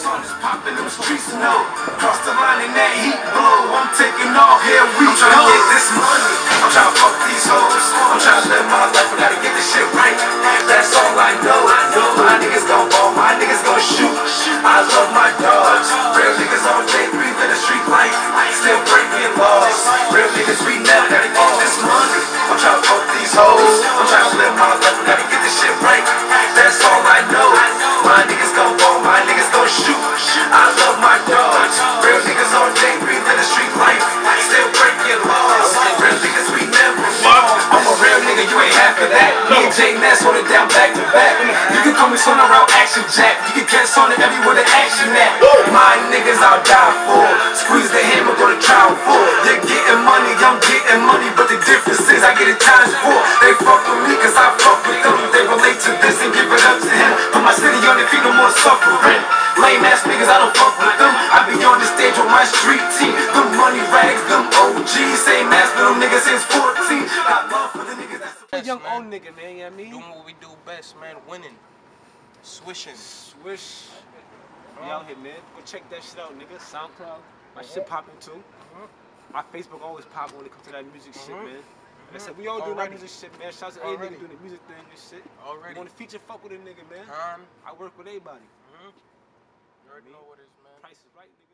song is popping, them streets know. Cross the line in that heat blow. I'm taking off, here we go. I'm trying to get this money. I'm trying to fuck these hoes. I'm trying to live my life, I gotta get this shit right. That's all I know. My niggas gon' ball, my niggas gon' shoot. I love my dogs. Real niggas all day, breathing the street life. Still breaking laws. Real niggas, we never gotta get this money. I'm trying to fuck these hoes. I'm trying to live my life, I gotta get this shit right. That's all I know. My niggas gon' ball, my niggas gon' shoot. I love my dogs. Real niggas all day, breathing the street life. Still breaking laws. Real niggas, we never fall. I'm a real nigga, you ain't half of that. Me and Jay Ness hold it down back to back. You can call me Sauna Rell Action Jack. You can catch on it everywhere the action at. My niggas I'll die for. Squeeze the hammer, go to trial for. You're getting money, I'm getting money, but the difference is I get it times four. They fuck with me cause I fuck with them. They relate to this and give it up to him. Put my city on their feet, no more suffering. Lame ass niggas, I don't fuck with them. I be on the stage with my street team. Them money rags, them OGs. Same ass little niggas since 14. Got love for the niggas that's a young old nigga, man, you know what I mean? Doing what we do best, man, winning. Swishing. Swish. We out here, man. Go check that shit out, nigga. SoundCloud. My shit popping too. My Facebook always popping when it comes to that music shit, man. Like I said, we all doing that music shit, man. Shout out to every nigga doing the music thing and shit. Already. You want to feature, fuck with a nigga, man. I work with everybody. You already know what it is, man. Price is right, nigga.